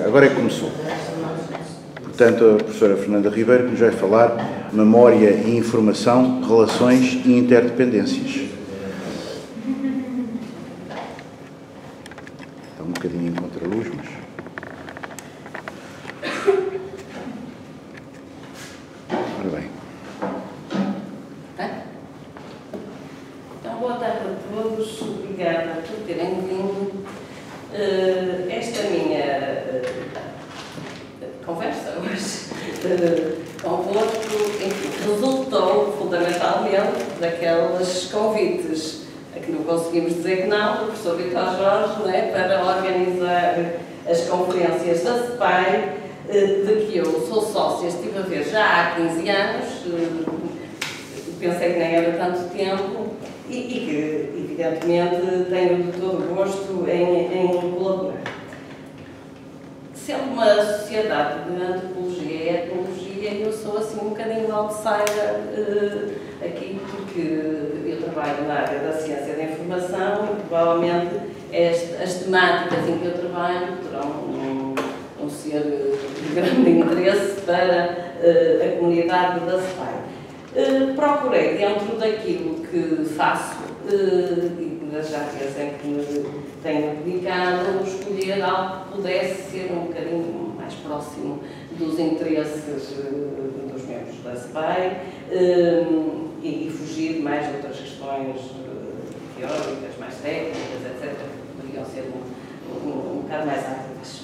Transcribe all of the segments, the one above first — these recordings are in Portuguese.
Agora é que começou. Portanto, a professora Fernanda Ribeiro, que nos vai falar memória e informação, relações e interdependências. Está um bocadinho em contraluz, mas... Ora bem. Então, boa tarde a todos. Obrigada por terem vindo. Esta minha conversa hoje convosco resultou fundamentalmente daqueles convites a que não conseguimos dizer que não, do professor Vitor Jorge, não é, para organizar as conferências da SPAI, de que eu sou sócia, estive a ver já há 15 anos, pensei que nem era tanto tempo, e que, evidentemente, tenho de todo o gosto em colaborar. Sendo uma sociedade de antropologia e etnologia, eu sou assim um bocadinho outsider aqui, porque eu trabalho na área da ciência da informação e provavelmente as temáticas em que eu trabalho poderão não ser de grande interesse para a comunidade da SPAI. Procurei, dentro daquilo que faço e das áreas em que me tenho dedicado, escolher algo que pudesse ser um bocadinho mais próximo dos interesses dos membros da SPAI e fugir mais de outras questões teóricas, mais técnicas, etc., que poderiam ser um bocado mais áridas.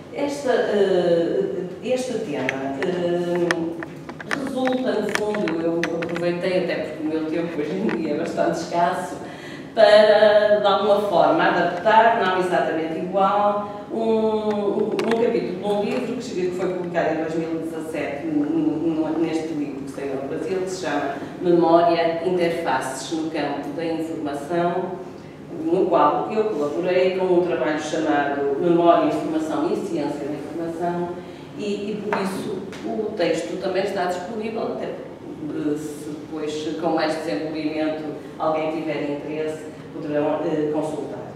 Este tema resulta, no fundo, eu aproveitei até porque o meu tempo hoje em dia é bastante escasso, para, de alguma forma, adaptar, não exatamente igual, um capítulo de um livro que foi publicado em 2017, neste livro que saiu no Brasil, que se chama Memória, Interfaces no Campo da Informação, no qual eu colaborei com um trabalho chamado Memória, Informação e Ciência da Informação, e por isso o texto também está disponível, até se depois, com mais desenvolvimento, alguém tiver interesse, poderão consultar.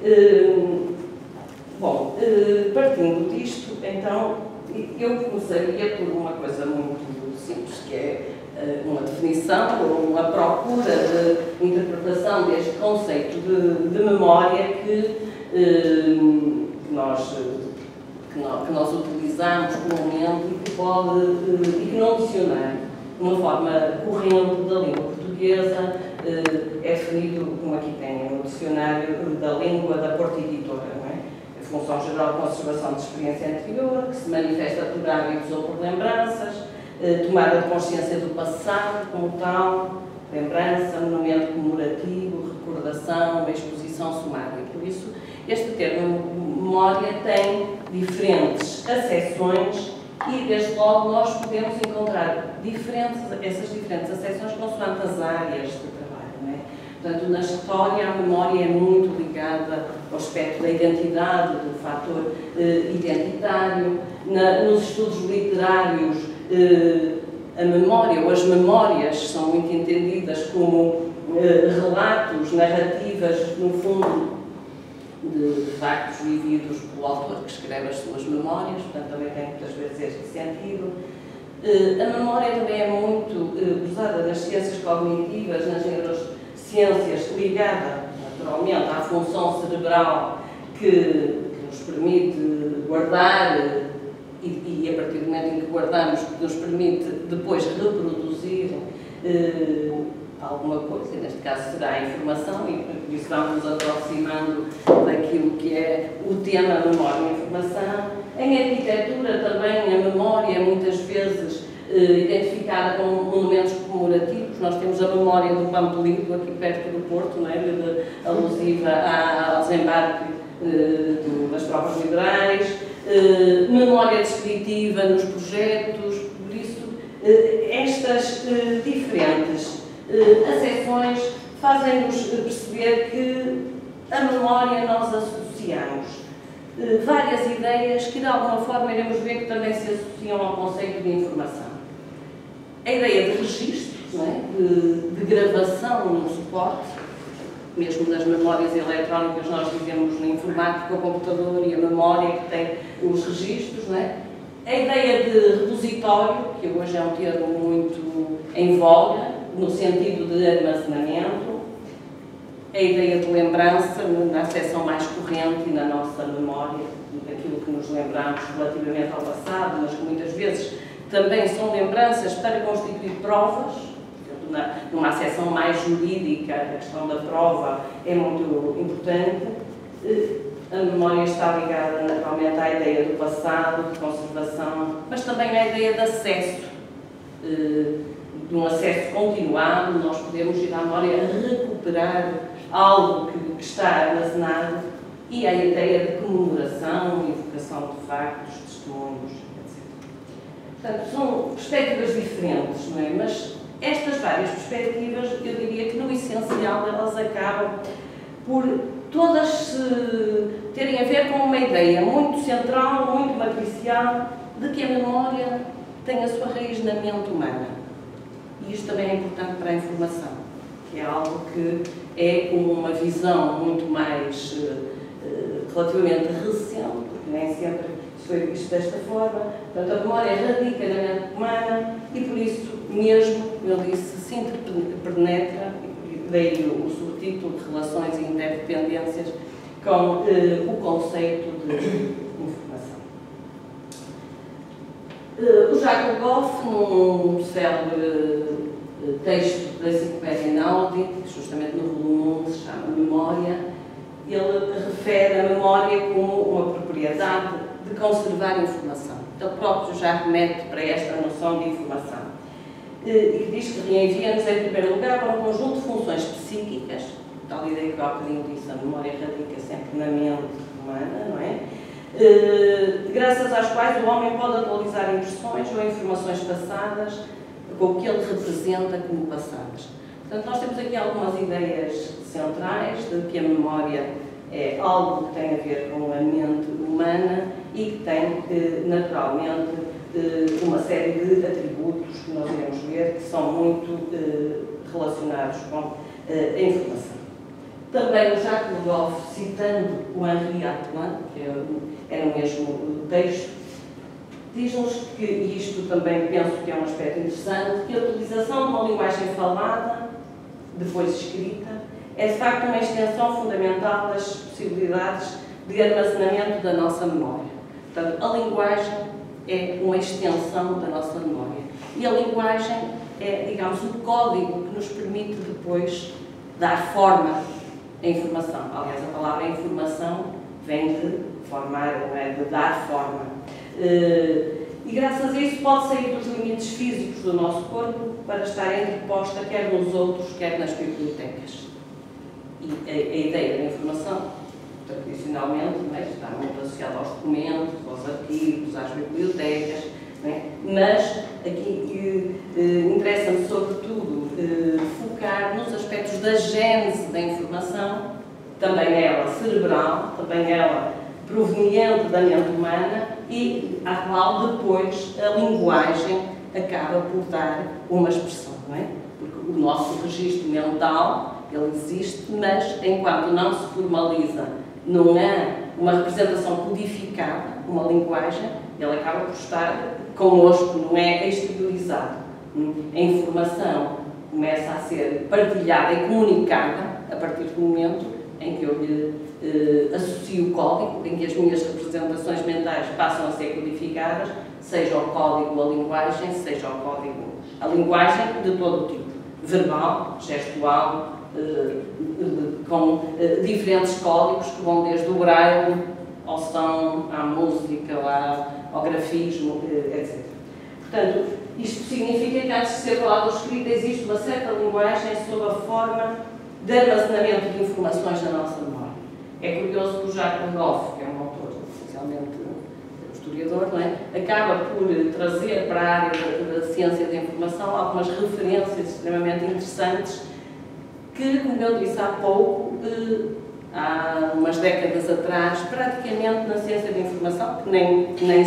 Partindo disto, então, eu começaria por uma coisa muito simples, que é uma definição ou uma procura de interpretação deste conceito de memória que nós utilizamos comumente e que no dicionário, de uma forma corrente da língua portuguesa, é definido, como aqui tem no dicionário, da língua da Porta Editora, não é? A função geral de conservação de experiência anterior, que se manifesta por hábitos ou por lembranças, tomada de consciência do passado como tal, lembrança, monumento comemorativo, recordação, uma exposição sumária. Por isso, este termo memória tem diferentes acessões e, desde logo, nós podemos encontrar essas diferentes acessões consoante as áreas de trabalho, não é? Portanto, na história, a memória é muito ligada ao aspecto da identidade, do fator identitário. Nos estudos literários, a memória ou as memórias são muito entendidas como relatos, narrativas, no fundo, de factos vividos pelo autor que escreve as suas memórias, portanto também tem muitas vezes este sentido. A memória também é muito usada nas ciências cognitivas, nas neurociências, ligada naturalmente à função cerebral que nos permite guardar e a partir do momento em que guardamos, nos permite depois reproduzir alguma coisa, neste caso será a informação, e por isso vamos nos aproximando daquilo que é o tema memória e informação. Em arquitetura também a memória é muitas vezes identificada com monumentos comemorativos. Nós temos a memória do Pampulito, aqui perto do Porto, não é? Alusiva ao desembarque das tropas liberais, memória descritiva nos projetos. Por isso, estas diferentes acessões fazem-nos perceber que a memória nós associamos várias ideias que de alguma forma iremos ver que também se associam ao conceito de informação. A ideia de registro, não é? de gravação num suporte, mesmo nas memórias eletrónicas, nós dizemos na informática, o computador e a memória que tem os registros, não é? A ideia de repositório, que hoje é um termo muito em voga, no sentido de armazenamento, a ideia de lembrança, na acessão mais corrente e na nossa memória, daquilo que nos lembramos relativamente ao passado, mas que muitas vezes também são lembranças para constituir provas. Numa acessão mais jurídica, a questão da prova é muito importante. A memória está ligada naturalmente à ideia do passado, de conservação, mas também à ideia de acesso, de um acesso continuado. Nós podemos ir à memória a recuperar algo que está armazenado, e à ideia de comemoração, evocação de factos, testemunhos, etc. Portanto, são perspectivas diferentes, não é? Mas estas várias perspectivas, eu diria que no essencial elas acabam por todas terem a ver com uma ideia muito central, muito matricial, de que a memória tem a sua raiz na mente humana. E isto também é importante para a informação, que é algo que é uma visão muito mais relativamente recente, porque nem sempre foi visto desta forma. Portanto, a memória radica na mente humana e, por isso mesmo, eu disse, se interpenetra, daí o subtítulo de Relações e Interdependências, com o conceito de informação. O Jacques Goff, num célebre texto da Enciclopédia Einaudi, justamente no volume 1, se chama Memória, ele refere a memória como uma propriedade de conservar informação. Ele próprio já remete para esta noção de informação. E que diz que reenvia-nos, em primeiro lugar, para um conjunto de funções psíquicas, tal ideia que há bocadinho disse, a memória radica sempre na mente humana, não é? Graças às quais o homem pode atualizar impressões ou informações passadas com o que ele representa como passadas. Portanto, nós temos aqui algumas ideias centrais de que a memória é algo que tem a ver com a mente humana e que tem, naturalmente, uma série de atributos que nós iremos ver que são muito relacionados com a informação. Também o Jacques Goff, citando o Henri Atlan, que é no mesmo texto, diz-nos que, e isto também penso que é um aspecto interessante, que a utilização de uma linguagem falada, depois escrita, é de facto uma extensão fundamental das possibilidades de armazenamento da nossa memória. Portanto, a linguagem é uma extensão da nossa memória. E a linguagem é, digamos, o código que nos permite depois dar forma à informação. Aliás, a palavra informação vem de formar, não é? De dar forma. E graças a isso pode sair dos limites físicos do nosso corpo para estar entreposta quer nos outros, quer nas bibliotecas. E a ideia da informação, tradicionalmente, não é? Está muito associada aos documentos, aos arquivos, às bibliotecas, não é? Mas aqui interessa-me, sobretudo, focar nos aspectos da gênese da informação, também ela cerebral, também ela proveniente da mente humana e à qual depois a linguagem acaba por dar uma expressão, não é? Porque o nosso registro mental, ele existe, mas enquanto não se formaliza, não há uma representação codificada, uma linguagem, ele acaba por estar connosco, não é exteriorizado. A informação começa a ser partilhada e comunicada a partir do momento em que eu lhe associo o código, em que as minhas representações mentais passam a ser codificadas, seja o código a linguagem, seja o código a linguagem de todo o tipo, verbal, gestual, com diferentes códigos que vão desde o braille ao som, à música, ao grafismo, etc. Portanto, isto significa que antes de ser falado ou escrito existe uma certa linguagem sob a forma de armazenamento de informações na nossa memória. É curioso que o Jacques Goff, que é um autor essencialmente historiador, não é? Acaba por trazer para a área da ciência da informação algumas referências extremamente interessantes que, como eu disse há pouco, há umas décadas atrás, praticamente na ciência da informação, que nem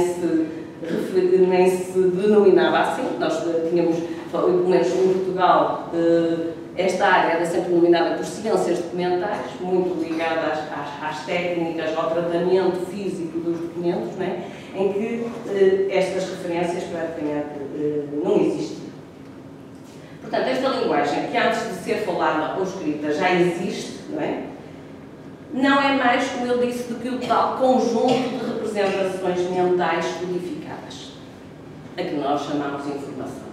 se denominava assim. Nós tínhamos, pelo menos em Portugal, esta área era sempre denominada por ciências documentais, muito ligada às técnicas, ao tratamento físico dos documentos, não é? Em que estas referências praticamente não existiam. Portanto, esta linguagem, que antes de ser falada ou escrita já existe, não é mais, como eu disse, do que o tal conjunto de representações mentais codificadas, a que nós chamamos de informação.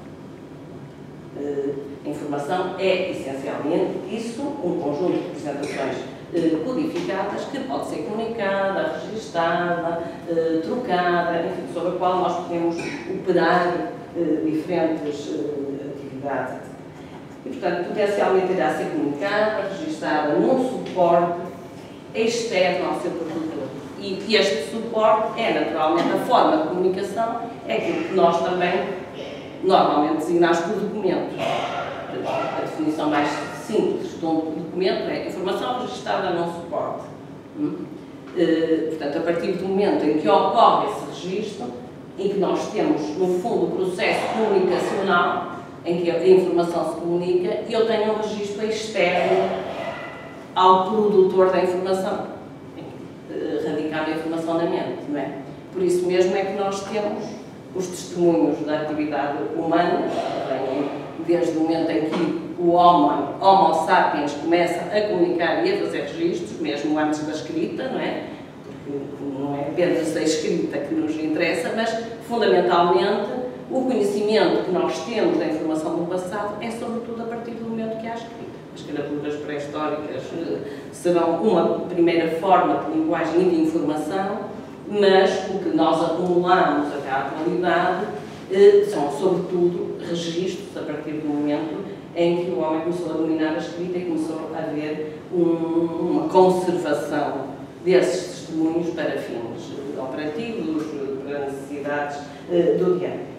A informação é, essencialmente, isso, um conjunto de representações codificadas que pode ser comunicada, registada, trocada, enfim, sobre a qual nós podemos operar diferentes atividades. E, portanto, potencialmente irá ser comunicada, registada num suporte externo ao seu produtor. E este suporte é, naturalmente, a forma de comunicação, é aquilo que nós também normalmente designamos por documentos. A definição mais simples de um documento é informação registada num suporte. Portanto, a partir do momento em que ocorre esse registro, em que nós temos, no fundo, o processo comunicacional, em que a informação se comunica, e eu tenho um registro externo ao produtor da informação, radicado a informação na mente, não é? Por isso mesmo é que nós temos os testemunhos da atividade humana, desde o momento em que o Homo sapiens começa a comunicar e a fazer registros, mesmo antes da escrita, não é? Porque não é apenas a escrita que nos interessa, mas, fundamentalmente, o conhecimento que nós temos da informação do passado é, sobretudo, a partir do momento que há escrita. As escravaturas pré-históricas serão uma primeira forma de linguagem e de informação, mas o que nós acumulamos até à atualidade são, sobretudo, registros a partir do momento em que o homem começou a dominar a escrita e começou a haver uma conservação desses testemunhos para fins operativos, para necessidades do dia a dia.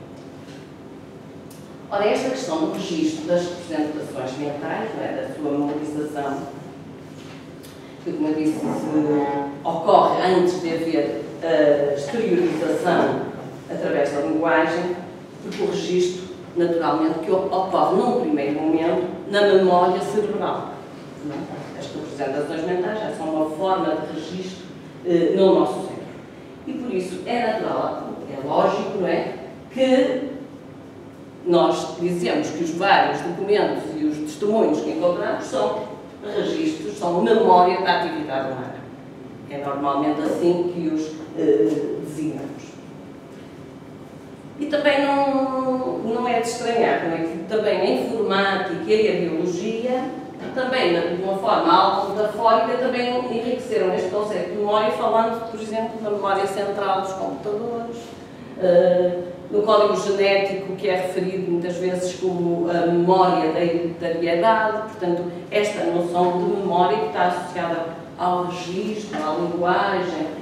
Ora, esta questão do registro das representações mentais, da sua memorização, que, como eu disse, ocorre antes de haver a exteriorização através da linguagem, porque o registro, naturalmente, que ocorre num primeiro momento na memória cerebral. As representações mentais já são uma forma de registro no nosso cérebro. E por isso é natural, é lógico, que nós dizemos que os vários documentos e os testemunhos que encontramos são registros, são memória da atividade humana. É normalmente assim que os designamos. E também não é de estranhar, que também a informática e a biologia, também de uma forma algo metafórica, também enriqueceram este conceito de memória, falando, por exemplo, da memória central dos computadores, no código genético, que é referido muitas vezes como a memória da hereditariedade. Portanto, esta noção de memória que está associada ao registro, à linguagem,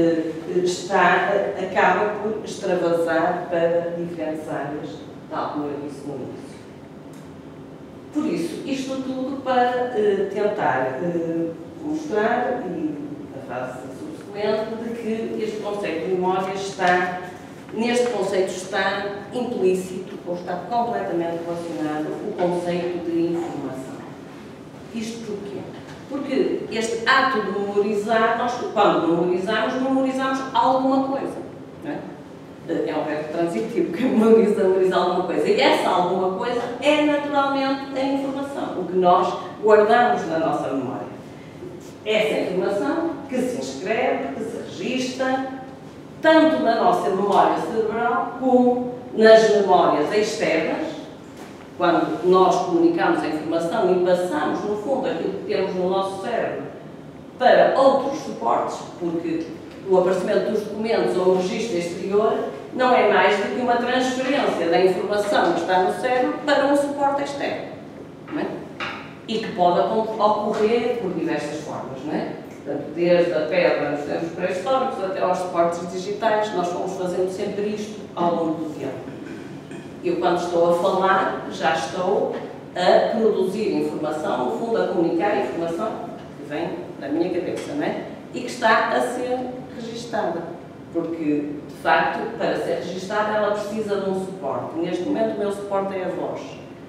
acaba por extravasar para diferentes áreas, tal como eu disse no início. Por isso, isto tudo para tentar mostrar, e a fase subsequente, de que este conceito de memória está, neste conceito está implícito, ou está completamente relacionado, o conceito de informação. Isto porquê? Porque este ato de memorizar, nós, quando memorizamos alguma coisa. Não é? É um verbo transitivo, que memoriza alguma coisa. E essa alguma coisa é naturalmente a informação, o que nós guardamos na nossa memória. Essa informação que se inscreve, que se registra, tanto na nossa memória cerebral como nas memórias externas, quando nós comunicamos a informação e passamos, no fundo, aquilo que temos no nosso cérebro para outros suportes, porque o aparecimento dos documentos ou o registro exterior não é mais do que uma transferência da informação que está no cérebro para um suporte externo. Não é? E que pode ocorrer por diversas formas. Não é? Portanto, desde a pedra nos tempos pré-históricos até aos suportes digitais, nós fomos fazendo sempre isto ao longo do tempo. Eu, quando estou a falar, já estou a produzir informação, no fundo, a comunicar a informação que vem da minha cabeça, não é? E que está a ser registada. Porque, de facto, para ser registada, ela precisa de um suporte. Neste momento, o meu suporte é a voz.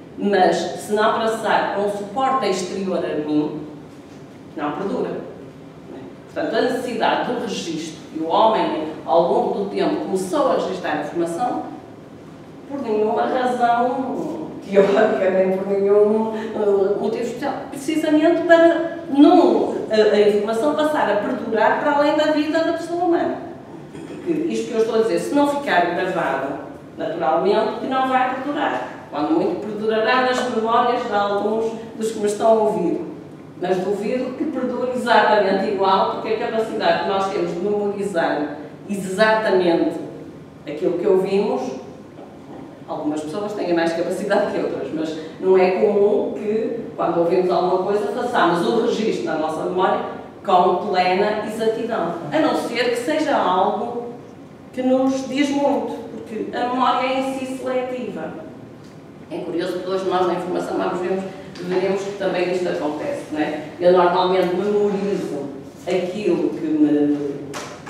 Mas, se não passar por um suporte exterior a mim, não perdura. Portanto, a necessidade do registro, e o homem, ao longo do tempo, começou a registrar a informação por nenhuma razão teórica, nem por nenhum motivo especial. Precisamente para não a informação passar a perdurar para além da vida da pessoa humana. Porque isto que eu estou a dizer, se não ficar gravado naturalmente, não vai perdurar. Quando muito, perdurará nas memórias de alguns dos que me estão a ouvir. Mas duvido que perdure exatamente igual, porque a capacidade que nós temos de memorizar exatamente aquilo que ouvimos, algumas pessoas têm mais capacidade que outras, mas não é comum que, quando ouvimos alguma coisa, façamos o registro na nossa memória com plena exatidão. A não ser que seja algo que nos diz muito, porque a memória é em si seletiva. É curioso que hoje nós na informação veremos que também isto acontece, não é? Eu normalmente memorizo aquilo que me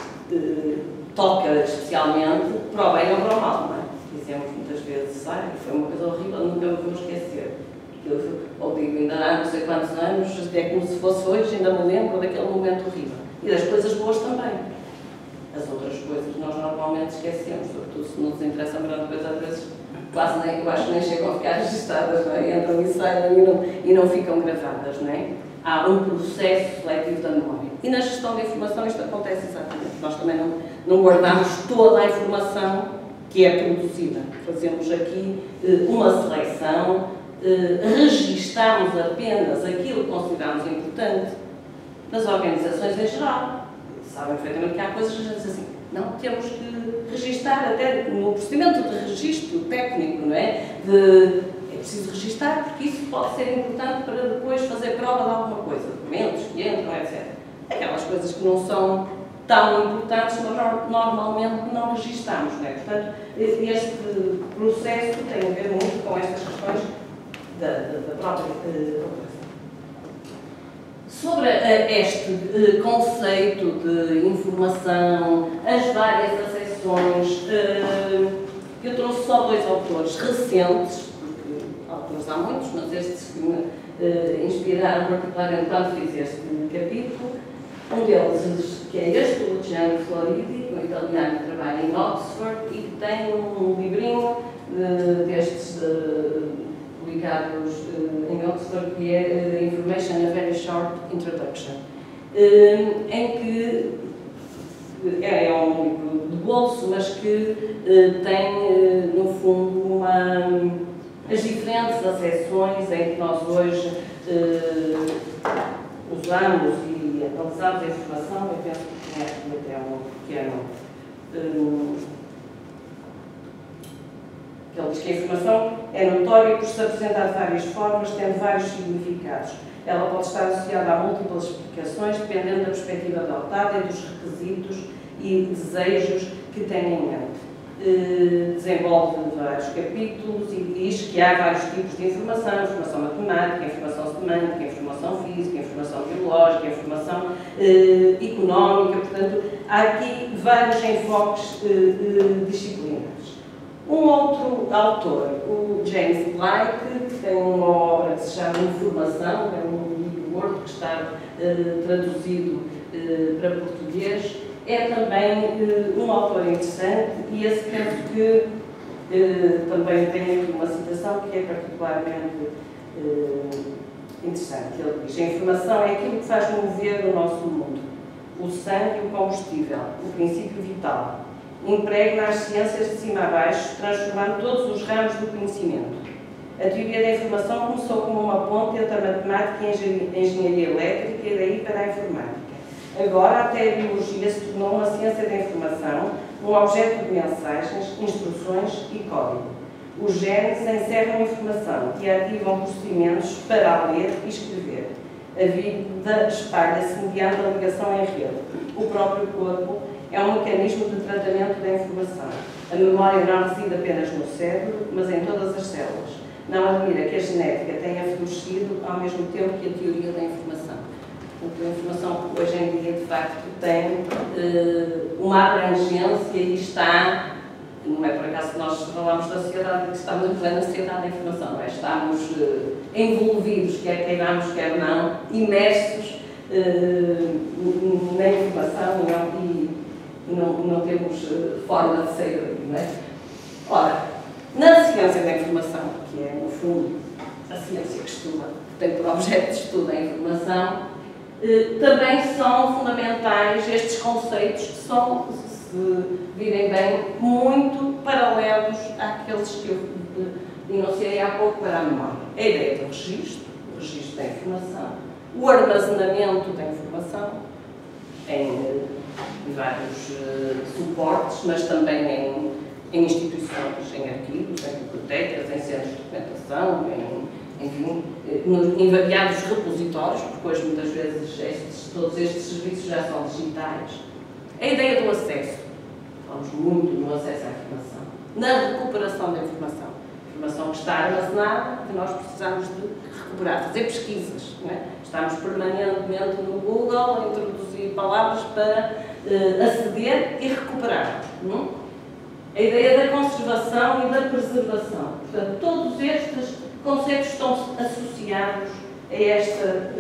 toca especialmente para o bem ou para o mal, não é? Dizemos muitas vezes, foi uma coisa horrível, nunca me vou esquecer. Ou digo, ainda há não sei quantos anos, é como se fosse hoje, ainda me lembro daquele momento horrível. E das coisas boas também. As outras coisas nós normalmente esquecemos, sobretudo se não nos interessam grande coisa, às vezes quase nem, eu acho que nem chegam a ficar registadas, não é? Entram e saem e não ficam gravadas, não é? Há um processo seletivo da memória. E na gestão da informação isto acontece exatamente. Nós também não guardamos toda a informação que é produzida. Fazemos aqui uma seleção, registamos apenas aquilo que consideramos importante nas organizações em geral. Sabem perfeitamente que há coisas que a gente diz assim, não, temos que registar até no procedimento de registro técnico, não é? É preciso registar porque isso pode ser importante para depois fazer prova de alguma coisa, documentos que entram, etc. Aquelas coisas que não são tão importantes, mas normalmente não registamos, não é? Portanto, este processo tem a ver muito com estas questões da própria operação. Sobre este conceito de informação, as várias acessões, eu trouxe só dois autores recentes, porque autores há muitos, mas estes que me inspiraram particularmente quando fiz este capítulo. Um deles, que é este, o Luciano Floridi, um italiano que trabalha em Oxford e que tem um livrinho destes publicados em Oxford, que é Information, a Very Short Introduction, em que é um livro de bolso, mas que tem, no fundo, as diferentes acessões em que nós hoje usamos e analisamos a informação. Eu penso que até um pequeno... Ele diz que a informação é notória por se apresentar de várias formas, tendo vários significados. Ela pode estar associada a múltiplas explicações, dependendo da perspectiva adotada e dos requisitos e desejos que tem em mente. Desenvolve vários capítulos e diz que há vários tipos de informação: informação matemática, informação semântica, informação física, informação biológica, informação económica. Portanto, há aqui vários enfoques disciplinares. Um outro autor, o James Blake, que tem uma obra que se chama Informação, é um livro morto que está traduzido para português, é também um autor interessante e esse penso que também tem aqui uma citação que é particularmente interessante. Ele diz: a informação é aquilo que faz mover o nosso mundo, o sangue e o combustível, o princípio vital. Impregna as ciências de cima a baixo, transformando todos os ramos do conhecimento. A teoria da informação começou como uma ponte entre a matemática e a engenharia elétrica e daí para a informática. Agora, até a biologia se tornou uma ciência da informação, um objeto de mensagens, instruções e código. Os genes encerram a informação e ativam procedimentos para ler e escrever. A vida espalha-se mediante a ligação em rede. O próprio corpo é um mecanismo de tratamento da informação. A memória não reside apenas no cérebro, mas em todas as células. Não admira que a genética tenha florescido ao mesmo tempo que a teoria da informação. Portanto, a informação hoje em dia, de facto, tem uma abrangência e está Não é por acaso que nós falamos da sociedade, que estamos em plena sociedade da informação, não é? Estamos envolvidos, quer queiramos, quer não, imersos na informação e não temos forma de sair daqui, não é? Ora, na ciência da informação, que é, no fundo, a ciência que estuda, que tem por objeto de estudo a informação, também são fundamentais estes conceitos que são, se virem bem, muito paralelos àqueles que eu enunciei há pouco para a memória. A ideia do registro, o registro da informação, o armazenamento da informação em vários suportes, suportes, mas também em instituições, em arquivos, em bibliotecas, em centros de documentação, enfim, em variados repositórios, porque hoje muitas vezes todos estes serviços já são digitais. A ideia do acesso, falamos muito no acesso à informação, na recuperação da informação. A informação que está armazenada, que nós precisamos de recuperar, fazer pesquisas, não é? Estamos permanentemente no Google a introduzir palavras para aceder e recuperar. Não? A ideia da conservação e da preservação. Portanto, todos estes conceitos estão associados a esta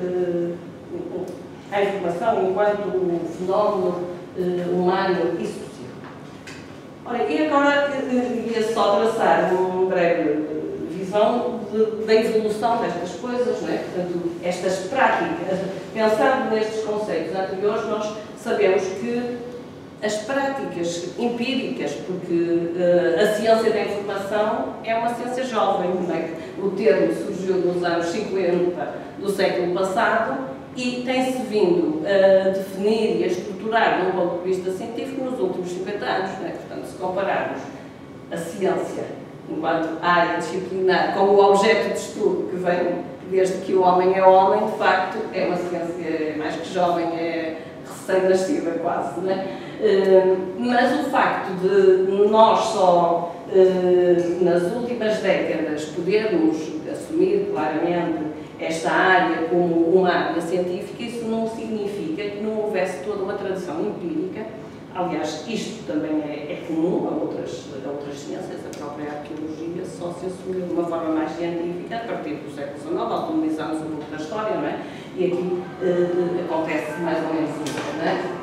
à informação enquanto fenómeno humano e social. Ora, e agora ia só traçar uma breve visão da evolução destas coisas, não é? Portanto, estas práticas, pensando nestes conceitos anteriores, nós sabemos que as práticas empíricas, porque a ciência da informação é uma ciência jovem, não é? O termo surgiu nos anos 50 do século passado e tem-se vindo a definir e a estruturar, de um ponto de vista científico, nos últimos 50 anos, não é? Portanto, se compararmos a ciência enquanto área disciplinar com o objeto de estudo que vem desde que o homem é homem, de facto, é uma ciência mais que jovem, é recém-nascida quase, não é? Mas o facto de nós só, nas últimas décadas, podermos assumir claramente esta área como uma área científica, isso não significa que não houvesse toda uma tradição empírica. Aliás, isto também é comum a outras ciências, a própria arqueologia só se assumiu de uma forma mais científica a partir do século XIX, autonomizando-se um pouco da história, não é? E aqui acontece mais ou menos isso, não é?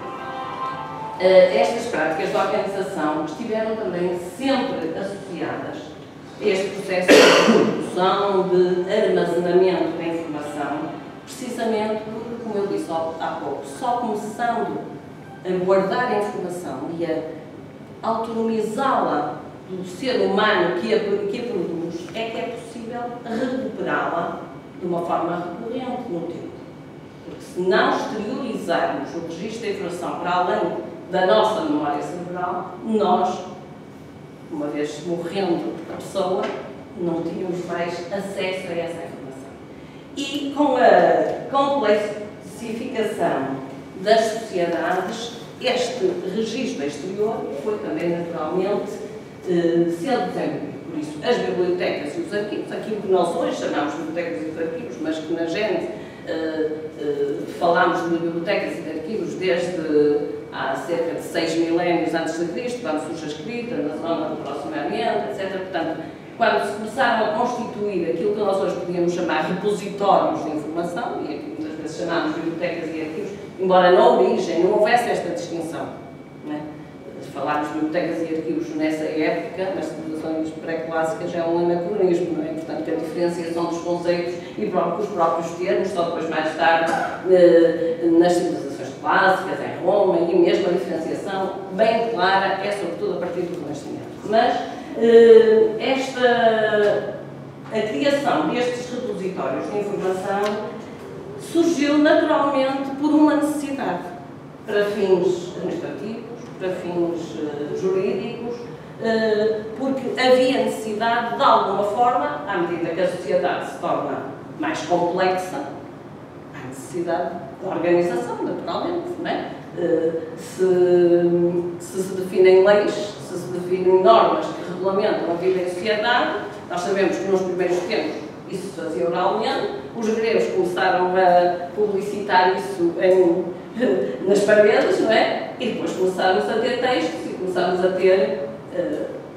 Estas práticas de organização estiveram também sempre associadas a este processo de produção, de armazenamento da informação, precisamente porque, como eu disse há pouco, só começando a guardar a informação e a autonomizá-la do ser humano que a produz, é que é possível recuperá-la de uma forma recorrente no tempo. Porque se não exteriorizarmos o registro da informação para além da nossa memória cerebral, nós, uma vez morrendo a pessoa, não tínhamos mais acesso a essa informação. E com a complexificação das sociedades, este registro exterior foi também naturalmente sendo desenvolvido. Por isso, as bibliotecas e os arquivos, aquilo que nós hoje chamamos de bibliotecas e de arquivos, mas que na gente falamos de bibliotecas e de arquivos desde há cerca de 6 milénios antes de Cristo, quando surge a escrita, na zona do Próximo Oriente, etc. Portanto, quando se começaram a constituir aquilo que nós hoje podíamos chamar repositórios de informação, e aqui muitas vezes chamamos de bibliotecas e arquivos, embora na origem não houvesse esta distinção, não é? Falarmos de bibliotecas e arquivos nessa época, nas civilizações pré-clássicas, é um anacronismo, não é? Portanto, que a diferenciação dos conceitos e os próprios termos, só depois mais tarde, nas civilizações clássicas, em Roma, e mesmo a diferenciação bem clara é sobretudo a partir do Renascimento. Mas a criação destes repositórios de informação surgiu naturalmente por uma necessidade, para fins administrativos, para fins jurídicos, porque havia necessidade, de alguma forma, à medida que a sociedade se torna mais complexa, há necessidade de organização, naturalmente, não é? Se definem leis, se definem normas que regulamentam a vida em sociedade, nós sabemos que nos primeiros tempos isso se fazia oralmente, os gregos começaram a publicitar isso nas paredes, não é? E depois começámos a ter textos e começámos a ter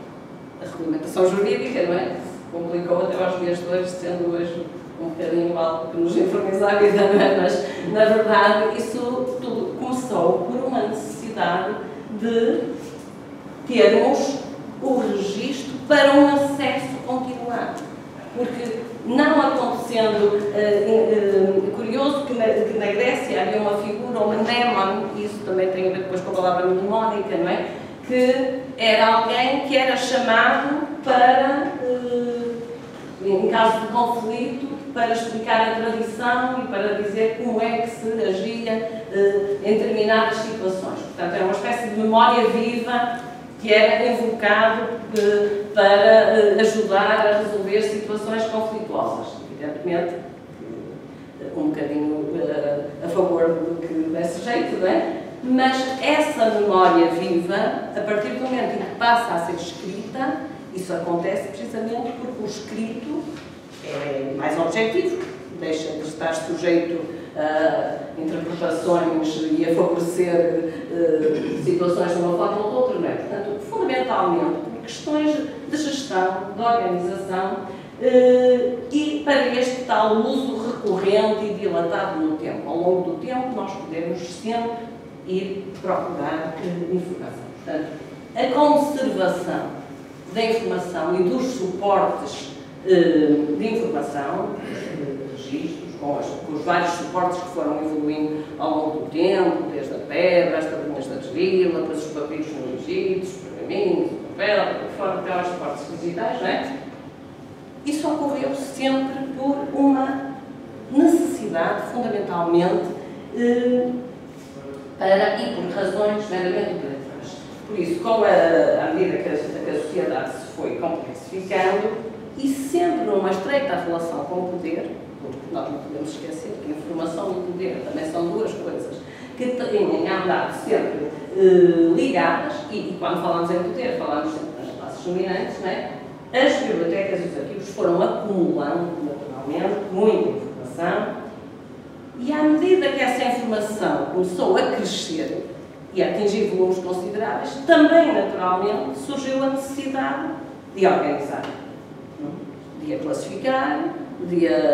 regulamentação jurídica, não é? Se complicou até aos dias de hoje, sendo hoje um bocadinho algo que nos informiza a vida, não é? Mas, na verdade, isso tudo começou por uma necessidade de termos o registro para um acesso continuado. Porque, não acontecendo, curioso que na Grécia havia uma figura, uma mnemon, e isso também tem a ver depois com a palavra mnemónica, não é? Que era alguém que era chamado para, em caso de conflito, para explicar a tradição e para dizer como é que se agia em determinadas situações. Portanto, era uma espécie de memória viva que era invocado para ajudar a resolver situações conflituosas. Evidentemente, um bocadinho a favor do que desse jeito, não é? Mas essa memória viva, a partir do momento em que passa a ser escrita, isso acontece precisamente porque o escrito é mais objetivo, deixa de estar sujeito a interpretações e a favorecer situações de uma forma ou de outra, não é? Portanto, fundamentalmente, por questões de gestão, de organização e para este tal uso recorrente e dilatado no tempo. Ao longo do tempo, nós podemos sempre ir procurar informação. Portanto, a conservação da informação e dos suportes de informação, registros, com os vários suportes que foram evoluindo ao longo do tempo, desde a pedra, as tabuinhas da desvila, depois os papiros no Egito, os pergaminhos, o papel, fora até aos suportes digitais, não é? Isso ocorreu sempre por uma necessidade, fundamentalmente, e por razões meramente operativas. Por isso, à medida que a sociedade se foi complexificando, e sempre numa estreita relação com o poder, porque nós não podemos esquecer que informação e poder também são duas coisas que têm andado sempre ligadas, e quando falamos em poder, falamos sempre nas classes dominantes, não é? As bibliotecas e os arquivos foram acumulando, naturalmente, muita informação, e à medida que essa informação começou a crescer e a atingir volumes consideráveis, também, naturalmente, surgiu a necessidade de organizar, de a classificar, de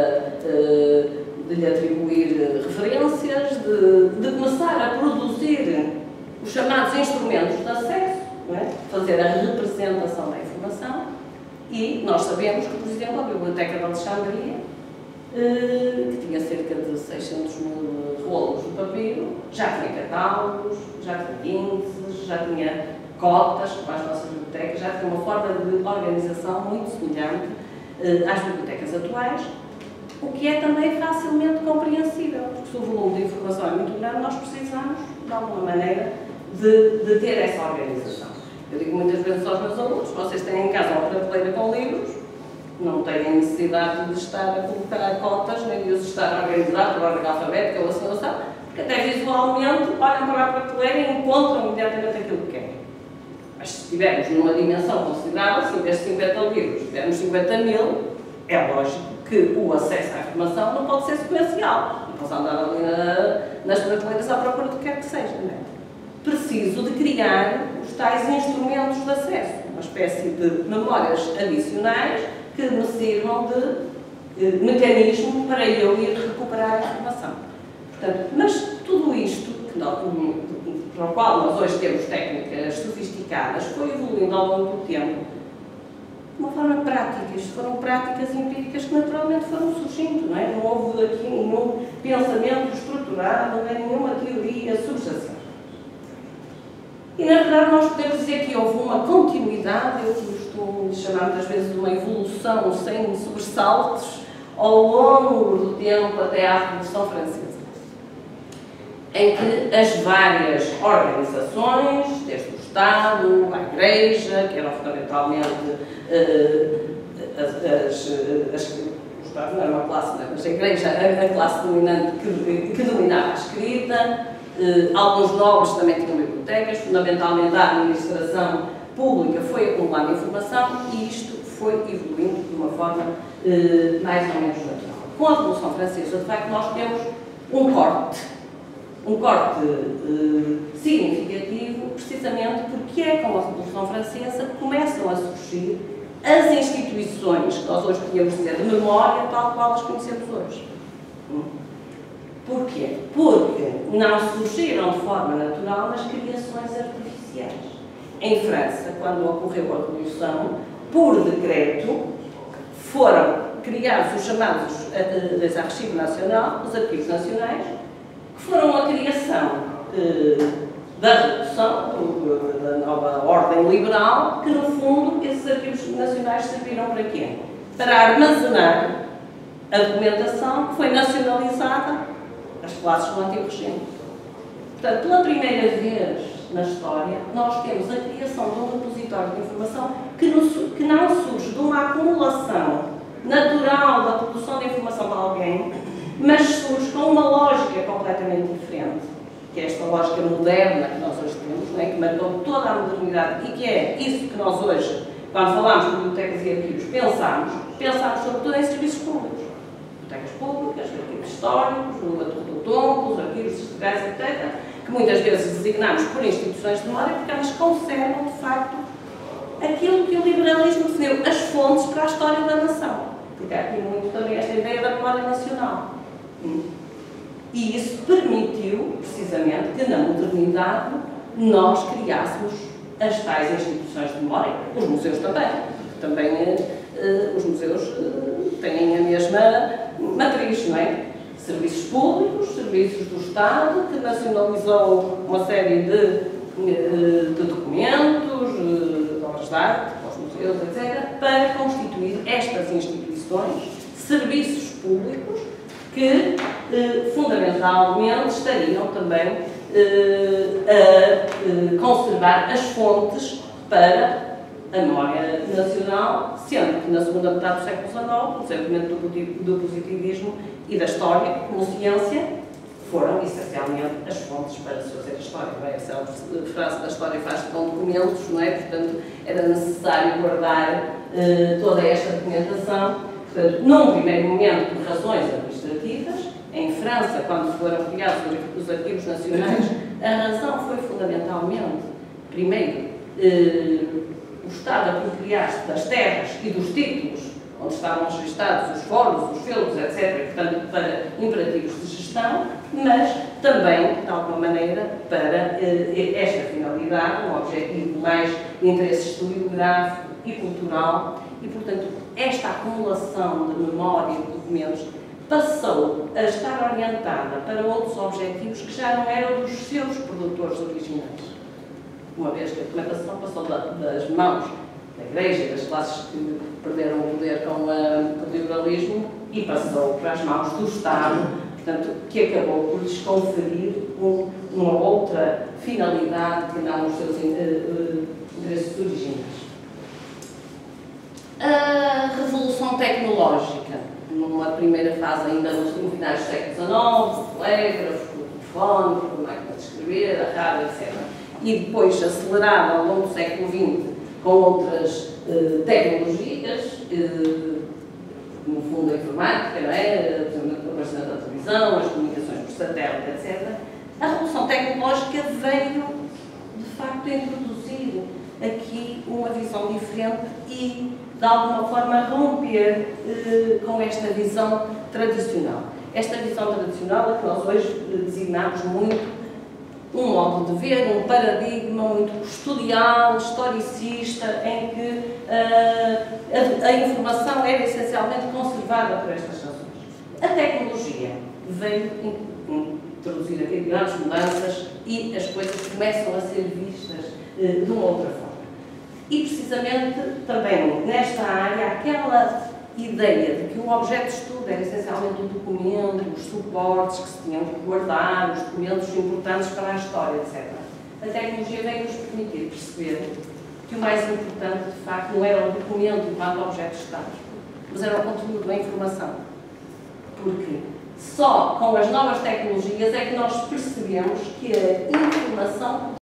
lhe atribuir referências, de começar a produzir os chamados instrumentos de acesso, não é? Fazer a representação da informação. E nós sabemos que, por exemplo, a Biblioteca de Alexandria, que tinha cerca de 600 mil rolos de papiro, já tinha catálogos, já tinha índices, já tinha cotas, como as nossas bibliotecas, já tinha uma forma de organização muito semelhante às bibliotecas atuais, o que é também facilmente compreensível, porque se o volume de informação é muito grande, nós precisamos, de alguma maneira, de ter essa organização. Eu digo muitas vezes aos meus alunos, vocês têm em casa uma prateleira com livros, não têm necessidade de estar a colocar cotas, nem de os estar a organizar por ordem alfabética ou assim, porque até visualmente olham para a prateleira e encontram imediatamente aquilo que querem. Mas se estivermos numa dimensão considerável, se em vez de 50 livros tivermos 50 mil, é lógico que o acesso à informação não pode ser sequencial. Não posso andar ali nas prateleiras à procura do que quer que seja, não é? Preciso de criar os tais instrumentos de acesso, uma espécie de memórias adicionais que me sirvam de mecanismo para eu ir recuperar a informação. Portanto, mas tudo isto, para o qual nós hoje temos técnicas sofisticadas, foi evoluindo ao longo do tempo de uma forma prática. Isto foram práticas empíricas que naturalmente foram surgindo, não é? Não houve aqui nenhum pensamento estruturado, nem nenhuma teoria subjacente. E, na verdade, nós podemos dizer que houve uma continuidade, eu costumo chamar muitas vezes de uma evolução sem sobressaltos, ao longo do tempo até à Revolução Francesa, em que as várias organizações, desde o Estado, a Igreja, que eram fundamentalmente o Estado não era uma classe, mas a Igreja era a classe dominante que dominava a escrita. Alguns nobres também tinham bibliotecas, fundamentalmente a administração pública foi acumulando informação e isto foi evoluindo de uma forma mais ou menos natural. Com a Revolução Francesa, de facto, nós temos um corte um corte significativo, precisamente porque é com a Revolução Francesa que começam a surgir as instituições que nós hoje podíamos dizer de memória, tal qual as conhecemos hoje. Porquê? Porque não surgiram de forma natural nas criações artificiais. Em França, quando ocorreu a Revolução, por decreto, foram criados os chamados les Archives Nationaux, os arquivos nacionais, que foram a criação da Revolução, da nova ordem liberal, que no fundo esses arquivos nacionais serviram para quê? Para armazenar a documentação que foi nacionalizada às classes do Antigo Regime. Portanto, pela primeira vez na história, nós temos a criação de um repositório de informação que não surge de uma acumulação natural da produção de informação para alguém, mas surge com uma lógica completamente diferente, que é esta lógica moderna que nós hoje temos, não é? Que marcou toda a modernidade e que é isso que nós hoje, quando falamos de bibliotecas e arquivos, pensamos sobretudo em serviços públicos. Bibliotecas públicas, arquivos históricos, a Torre do Tombo, os arquivos distritais, etc., que muitas vezes designamos por instituições de memória porque elas conservam, de facto, aquilo que o liberalismo definiu, as fontes para a história da nação. Porque há aqui muito também esta ideia da memória nacional. E isso permitiu, precisamente, que na modernidade nós criássemos as tais instituições de memória, os museus também, porque também os museus têm a mesma matriz, não é? Serviços públicos, serviços do Estado, que nacionalizou uma série de documentos, de obras de arte, para os museus, etc., para constituir estas instituições, serviços públicos, que fundamentalmente estariam também a conservar as fontes para a memória nacional, sendo que na segunda metade do século XIX, o desenvolvimento do positivismo e da história como ciência foram essencialmente as fontes para se fazer a história. Não é? Essa frase da história faz-se com documentos, não é? Portanto, era necessário guardar toda esta documentação. Portanto, num primeiro momento, por razões administrativas, em França, quando foram criados os arquivos nacionais, a razão foi fundamentalmente, primeiro, o Estado apropriar-se das terras e dos títulos onde estavam registados os foros, os feudos, etc., portanto, para imperativos de gestão, mas também, de alguma maneira, para esta finalidade, um objetivo mais de interesse historiográfico e cultural, e, portanto, esta acumulação de memória e de documentos passou a estar orientada para outros objetivos que já não eram dos seus produtores originais. Uma vez que a documentação passou das mãos da Igreja e das classes que perderam o poder com o liberalismo e passou para as mãos do Estado, portanto, que acabou por lhes conferir uma outra finalidade que não os seus interesses originais. A Revolução Tecnológica, numa primeira fase ainda no finais do século XIX, o telégrafo, o telefone, a máquina de escrever, a rádio, etc. E depois acelerada ao longo do século XX com outras tecnologias, no fundo a informática, não é? Por exemplo, a aparecimento da televisão, as comunicações por satélite, etc. A Revolução Tecnológica veio, de facto, introduzir aqui uma visão diferente e, de alguma forma, romper com esta visão tradicional. Esta visão tradicional é que nós hoje designamos muito um modo de ver, um paradigma muito custodial, historicista, em que a informação era essencialmente conservada por estas razões. A tecnologia veio introduzir aqui grandes mudanças e as coisas começam a ser vistas de uma outra forma. E, precisamente, também nesta área, aquela ideia de que o objeto de estudo era essencialmente o documento, os suportes que se tinham que guardar, os documentos importantes para a história, etc. A tecnologia veio-nos permitir perceber que o mais importante, de facto, não era o documento enquanto objeto de estado, mas era o conteúdo da informação. Porque só com as novas tecnologias é que nós percebemos que a informação